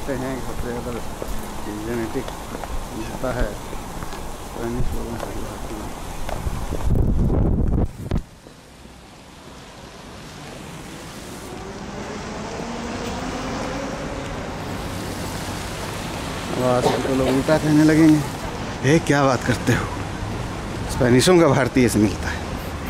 कहते हैं सबसे ज़्यादा जेनेटिक होता है स्पेनिश लोगों से होती है। आज तो लोग उल्टा कहने लगेंगे, ये क्या बात करते हो, स्पेनिशों का भारतीय से मिलता है।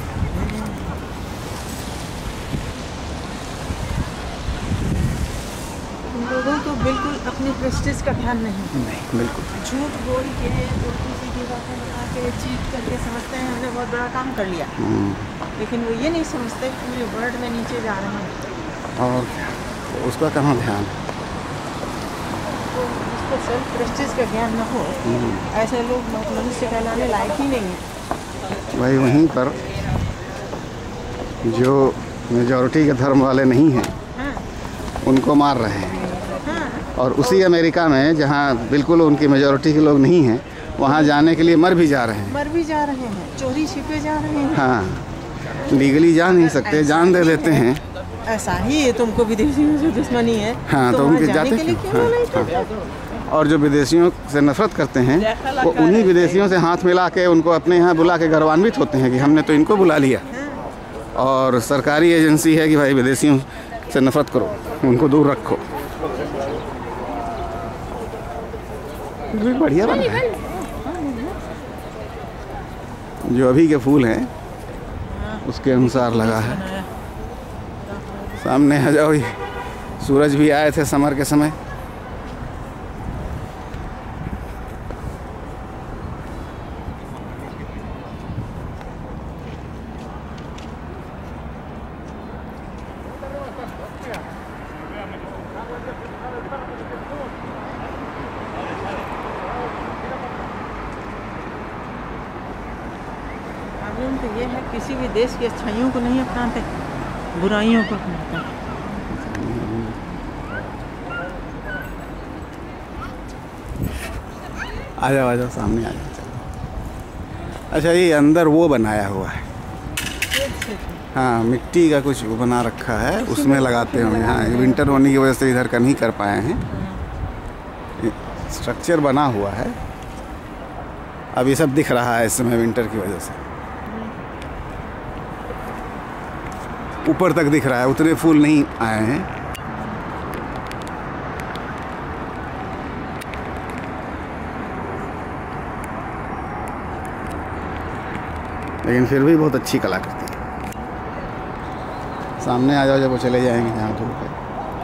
लोगों को बिल्कुल अपनी प्रेस्टीज का ध्यान नहीं, बिल्कुल झूठ बोल के उल्टी सीधी बातें बता के चीट करके समझते हैं हमने बहुत बड़ा काम कर लिया, लेकिन वो ये नहीं समझते पूरे वर्ल्ड में नीचे जा रहे हैं। और उसका कहाँ ध्यान, तो उसको सेल्फ प्रेस्टीज का ज्ञान न हो, ऐसे लोग मनुष्य कहलाने लायक ही नहीं है। भाई वहीं पर जो मेजॉरिटी के धर्म वाले नहीं हैं, उनको मार रहे हैं। और उसी अमेरिका में जहाँ बिल्कुल उनकी मेजॉरिटी के लोग नहीं हैं, वहाँ जाने के लिए मर भी जा रहे हैं, चोरी छिपे जा रहे हैं। हाँ, लीगली जा नहीं सकते, जान दे देते हैं। ऐसा ही है, तुमको विदेशियों से दुश्मनी है। हाँ, तो उनके जाते क्यों? हाँ। और जो विदेशियों से नफरत करते हैं, वो उन्हीं विदेशियों से हाथ मिला के उनको अपने यहाँ बुला के गौरवान्वित होते हैं कि हमने तो इनको बुला लिया। और सरकारी एजेंसी है कि भाई विदेशियों से नफरत करो, उनको दूर रखो। भी बढ़िया बना है। जो अभी के फूल हैं उसके अनुसार लगा है। सामने आ जाओ, सूरज भी आए थे समर के समय। तो ये है किसी भी देश की अच्छाइयों को नहीं अपनाते, बुराइयों को अपनाते। आ जाओ सामने आ जाओ। अच्छा, ये अंदर वो बनाया हुआ है, हाँ, मिट्टी का कुछ बना रखा है, उसमें लगाते होंगे। हाँ, विंटर होने की वजह से इधर का नहीं कर पाए हैं। स्ट्रक्चर बना हुआ है, अब ये सब दिख रहा है इस समय विंटर की वजह से। ऊपर तक दिख रहा है, उतने फूल नहीं आए हैं। लेकिन फिर भी बहुत अच्छी कलाकृति है। सामने आ जाओ, जब वो चले जाएंगे जहाँ धूप है।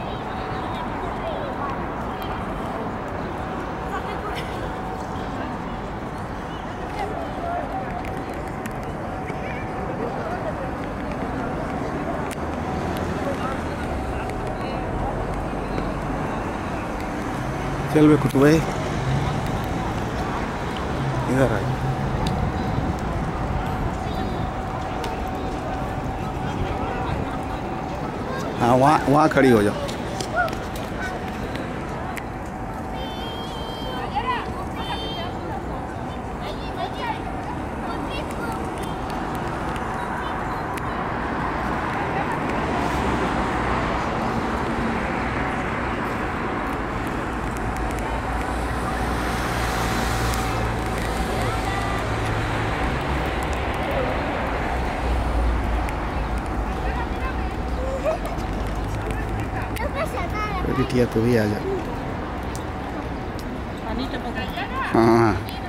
चल बे कुतुबे, इधर आ। हाँ, वहाँ खड़ी हो जाओ। बिटिया तो भी आ जा। हाँ।